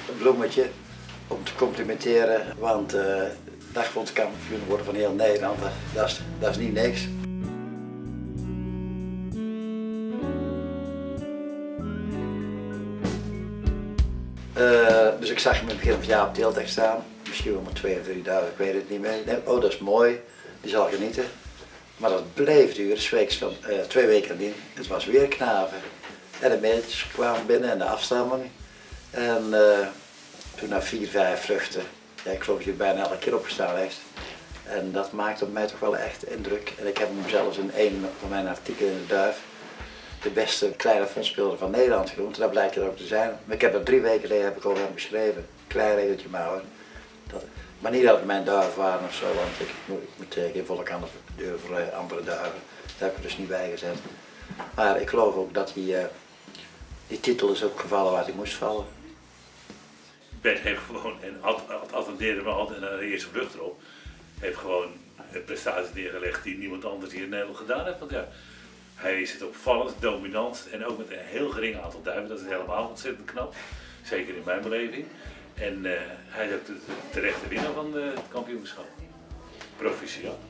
een bloemetje om te complimenteren, want dagvondskampioen worden van heel Nederland, dat is niet niks. Dus ik zag hem in het begin van het jaar op Tiltecht staan, misschien wel maar 2 of 3 dagen, ik weet het niet meer. Ik denk, oh dat is mooi, die zal genieten. Maar dat bleef duren, 2 weken in. Het was weer knaven. En de meeltjes kwamen binnen en de afstamming. En toen na 4, 5 vruchten, ja, ik geloof dat je bijna elke keer opgestaan heeft. En dat maakte op mij toch wel echt indruk. En ik heb hem zelfs in een van mijn artikelen in de Duif de beste kleine fondspeelder van Nederland genoemd. Dat blijkt er ook te zijn. Maar ik heb dat 3 weken geleden over hem beschreven. Klein regeltje maar hoor. Maar niet dat het mijn duiven waren of zo, want ik moet geen volk aan de deur voor andere duiven. Daar heb ik er dus niet bij gezet. Maar ik geloof ook dat die titel is opgevallen waar hij moest vallen. Bert heeft gewoon, en attendeerde me altijd naar de eerste vlucht erop, heeft gewoon prestaties neergelegd die niemand anders hier in Nederland gedaan heeft. Want ja, hij is het opvallend, dominant en ook met een heel gering aantal duiven. Dat is helemaal ontzettend knap, zeker in mijn beleving. En hij is ook de terechte winnaar van het kampioenschap. Proficiat.